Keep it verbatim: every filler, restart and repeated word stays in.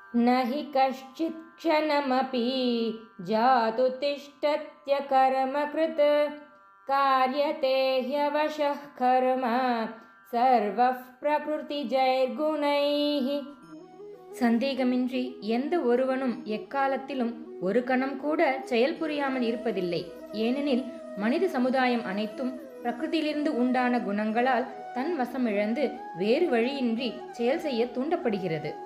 न हि कश्चित् क्षणमपि जातु तिष्ठत्य कर्मकृत् कार्यते ह्यवशः कर्म सर्वः பிரகிருதிஜைர்குணைः. சந்தேகமின்றி எந்த ஒருவனும் எக்காலத்திலும் ஒரு கணம் கூட செயல் புரியாமல் இருப்பதில்லை. ஏனெனில் மனித சமுதாயம் அனைத்தும் பிரகிருதியிலிருந்து உண்டான குணங்களால் தன் வசமிழந்து வேறு வழியின்றி செயல் செய்ய தூண்டப்படுகிறது.